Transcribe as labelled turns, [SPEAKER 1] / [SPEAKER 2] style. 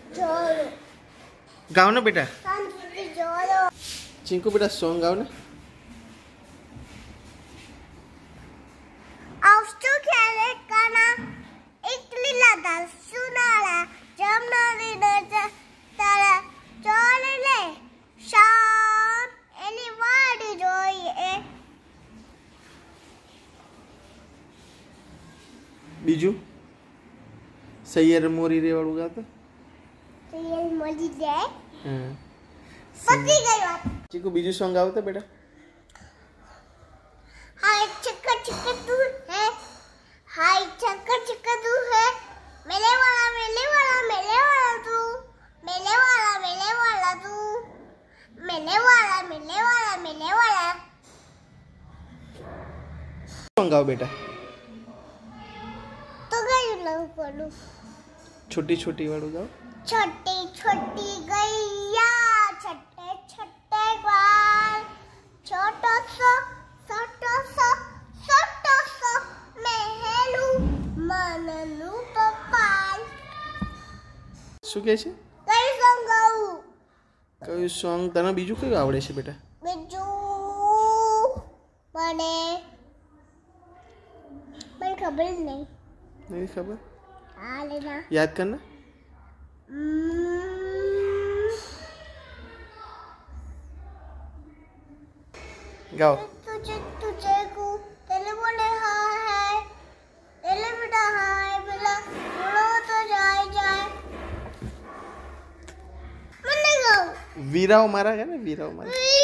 [SPEAKER 1] गाओ ना बेटा। चिंकू बेटा सॉन्ग गाओ ना। बीजू सैयर मोरी रे वालू गाता। सैयर मोरी रे। हां पति गई बात। चिकू बीजू सॉन्ग गाओ तो बेटा। हाय चक्का चक्का तू है, हाय चक्का चक्का तू है, मेले वाला तू, मेले वाला तू, मेले वाला। सॉन्ग गाओ बेटा। छोटी छोटी वालू गाओ। छोटी छोटी गैया, छोटे छोटे ग्वाल, छोटो सो महलू पपाल। શું કહે છે? કઈ સોંગ ગાઉં? કયું સોંગ તને બીજું કયું આવડે છે બેટા? બીજું મને ખબર નહીં। नहीं खबर? हाँ लेना। याद करना। गाओ। तुझे को तेरे बोले हाँ है, तेरे बेटा हाँ बोला, बोलो तो जाए। मैंने गाओ। वीराओ मारा है ना, वीराओ मारा।